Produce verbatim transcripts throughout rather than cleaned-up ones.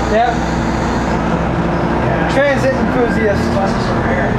Yep. Transit enthusiast. Buses are rare.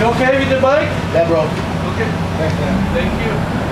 You okay with the bike? Yeah, bro. Okay. Thanks, man. Thank you.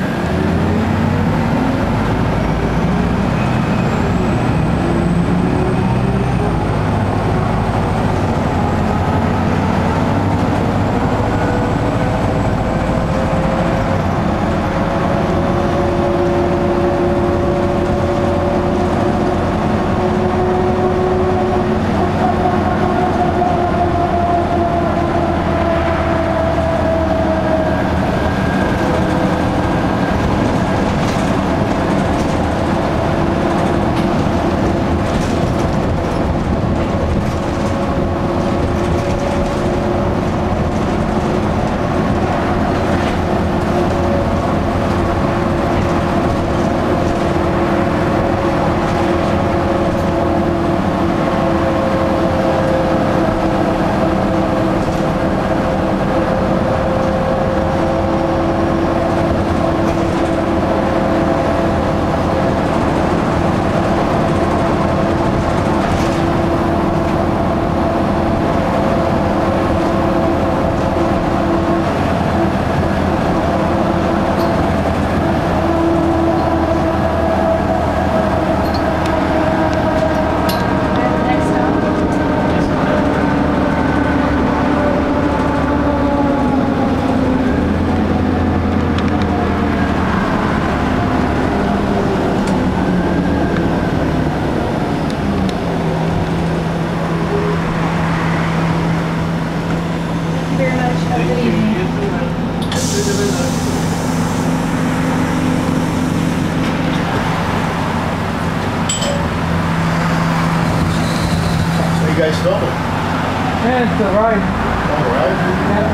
Guys filming? Yeah, it's a ride. Oh, right? Yeah.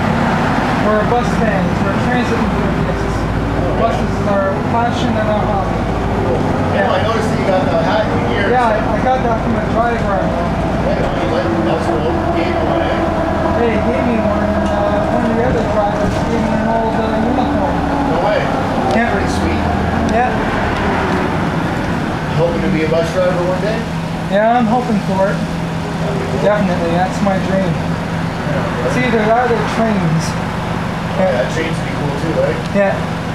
We're bus fans. We're transit enthusiasts. Oh, Buses right. are passion and our hobby. Cool. Yeah, I noticed that you got the hat in here. Yeah, I, I got that from a driver. Right on, you like that's cool. Gave you one, eh? Hey, he gave me one, and uh, one of the other drivers gave me an old uh, uniform. No way. Yeah. Pretty sweet. Yeah. Hoping to be a bus driver one day? Yeah, I'm hoping for it. Cool. Definitely, that's my dream. Yeah, It's either that or trains. yeah, that trains be cool too, right? Yeah.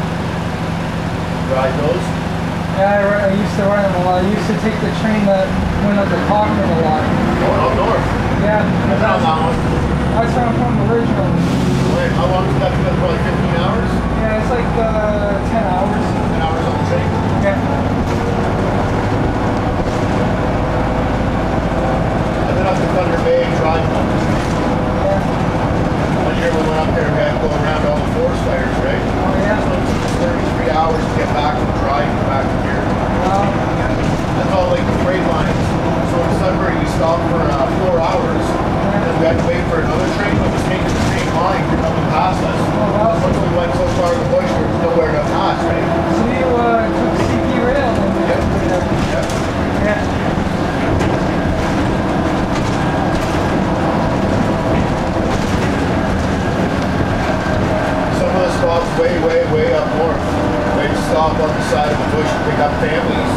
Ride those? Yeah, I, I used to ride them a lot. I used to take the train that went up to Cochrane a lot. Going up north? Yeah. That's not that one. That's where I'm from originally. Wait, how long is that? Probably fifteen hours? Yeah, it's like uh, ten hours. ten hours on the train? Yeah. I've been up to Thunder Bay driving on this thing. Yeah. One year we went up there and we had to go around all the forest fires, right? Oh, yeah. So it took thirty-three hours to get back from driving back to here. Wow. That's all like the freight lines. So in Sudbury we stopped for uh, four hours. And we had to wait for another train that was taking the same line to come and pass us. Oh, wow. Once we went so far in the bush, there was nowhere to pass, right? So you uh, took C P rail then? Yep. Yeah. Yeah. Some of the spots way, way, way up north. They'd stop on the side of the bush and pick up families